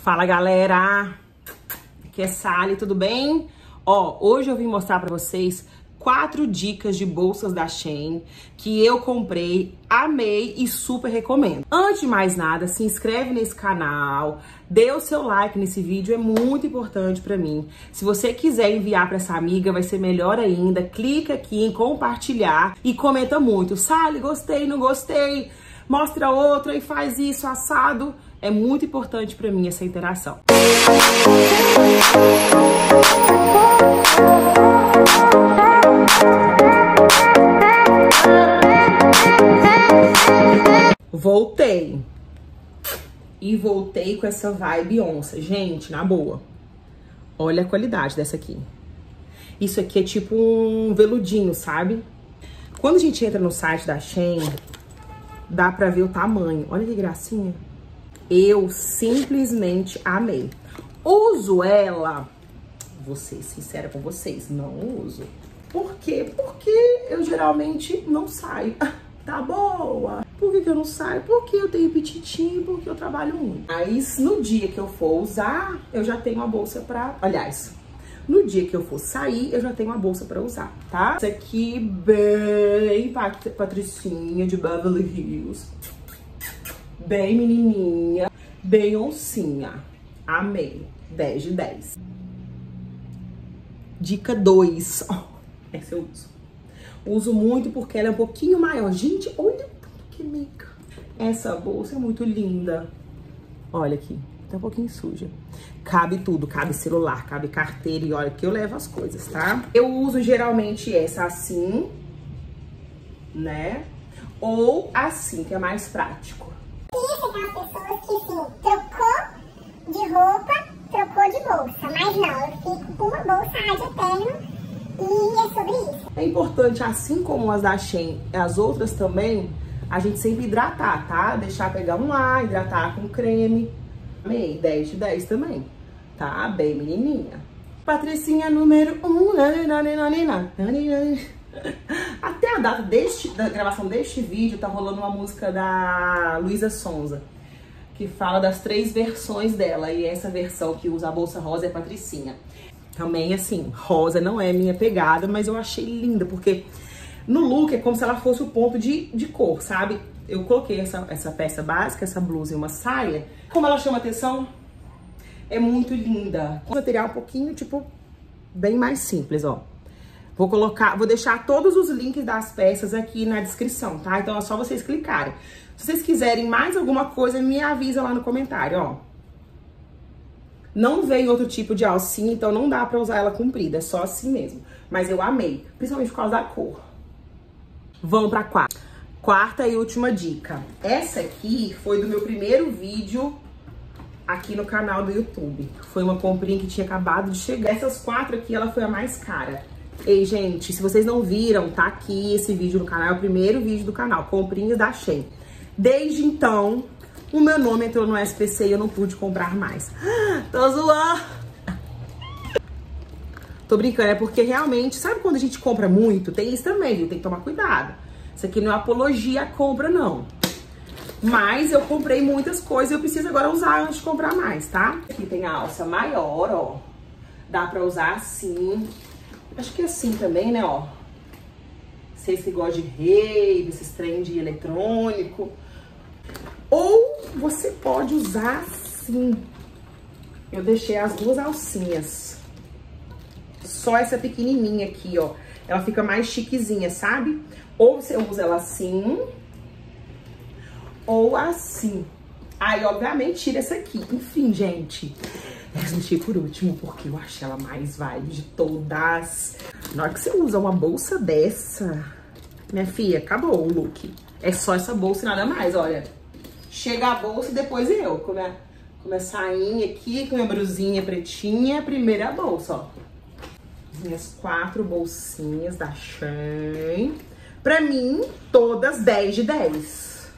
Fala, galera! Aqui é Sally, tudo bem? Ó, hoje eu vim mostrar pra vocês 4 dicas de bolsas da Shein que eu comprei, amei e super recomendo. Antes de mais nada, se inscreve nesse canal, dê o seu like nesse vídeo, é muito importante pra mim. Se você quiser enviar pra essa amiga, vai ser melhor ainda. Clica aqui em compartilhar e comenta muito. Sally, gostei, não gostei? Mostra outra e faz isso, assado. É muito importante pra mim essa interação. Voltei. E voltei com essa vibe onça. Gente, na boa. Olha a qualidade dessa aqui. Isso aqui é tipo um veludinho, sabe? Quando a gente entra no site da Shein, dá pra ver o tamanho. Olha que gracinha. Eu simplesmente amei. Uso ela, vou ser sincera com vocês, não uso. Por quê? Porque eu geralmente não saio. Tá boa. Por que eu não saio? Porque eu tenho pititinho, porque eu trabalho muito. Aí, no dia que eu for usar, eu já tenho uma bolsa pra... Aliás, no dia que eu for sair, eu já tenho uma bolsa pra usar, tá? Essa aqui, bem patricinha de Beverly Hills. Bem menininha, bem oncinha. Amei. 10 de 10. Dica 2. Oh, essa eu uso. Uso muito porque ela é um pouquinho maior. Gente, olha tanto que mica. Essa bolsa é muito linda. Olha aqui, tá um pouquinho suja. Cabe tudo, cabe celular, cabe carteira. E olha que eu levo as coisas, tá? Eu uso geralmente essa assim, né? Ou assim, que é mais prático. Tem aquelas pessoas que, assim, trocou de roupa, trocou de bolsa. Mas não, eu fico com uma bolsa ad eterno e é sobre isso. É importante, assim como as da Shein, as outras também, a gente sempre hidratar, tá? Deixar pegar um ar, hidratar com creme. Amei, 10 de 10 também, tá? Bem menininha. Patricinha número 1. Até a data da gravação deste vídeo tá rolando uma música da Luísa Sonza, que fala das 3 versões dela, e essa versão que usa a bolsa rosa é a Patricinha. Também, assim, rosa não é minha pegada, mas eu achei linda, porque no look é como se ela fosse o ponto de cor, sabe? Eu coloquei essa peça básica, essa blusa e uma saia. Como ela chama atenção? É muito linda. O material um pouquinho, tipo, bem mais simples, ó. Vou deixar todos os links das peças aqui na descrição, tá? Então é só vocês clicarem. Se vocês quiserem mais alguma coisa, me avisa lá no comentário, ó. Não veio outro tipo de alcinha, então não dá pra usar ela comprida, é só assim mesmo. Mas eu amei, principalmente por causa da cor. Vamos pra quarta e última dica. Essa aqui foi do meu primeiro vídeo aqui no canal do YouTube. Foi uma comprinha que tinha acabado de chegar. Essas 4 aqui, ela foi a mais cara. Ei, gente, se vocês não viram, tá aqui esse vídeo no canal, é o primeiro vídeo do canal, comprinhas da Shein. Desde então, o meu nome entrou no SPC e eu não pude comprar mais. Tô zoando! Tô brincando, é porque realmente, sabe quando a gente compra muito? Tem isso também, viu? Tem que tomar cuidado. Isso aqui não é apologia à compra, não. Mas eu comprei muitas coisas e eu preciso agora usar antes de comprar mais, tá? Aqui tem a alça maior, ó. Dá pra usar assim. Acho que é assim também, né, ó. Vocês que gostam de rave, esses trem de eletrônico. Ou você pode usar assim. Eu deixei as 2 alcinhas. Só essa pequenininha aqui, ó. Ela fica mais chiquezinha, sabe? Ou você usa ela assim, ou assim. Aí, obviamente, tira essa aqui. Enfim, gente, eu deixei por último, porque eu achei ela mais vibe de todas. Na hora que você usa uma bolsa dessa, minha filha, acabou o look. É só essa bolsa e nada mais, olha. Chega a bolsa e depois eu, com minha sainha aqui, com minha brusinha pretinha, primeiro a bolsa, ó. Minhas 4 bolsinhas da Shein. Pra mim, todas 10 de 10.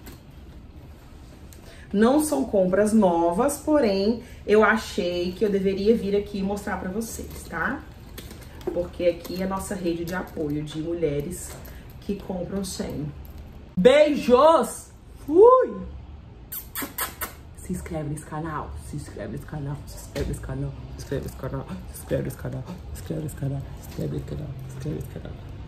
Não são compras novas, porém, eu achei que eu deveria vir aqui e mostrar pra vocês, tá? Porque aqui é a nossa rede de apoio de mulheres que compram Shein. Beijos! Fui! se inscreve nesse canal, se inscreve nesse canal, se inscreve nesse canal, se inscreve nesse canal, se inscreve nesse canal, se inscreve nesse canal, se inscreve nesse canal, se inscreve nesse canal.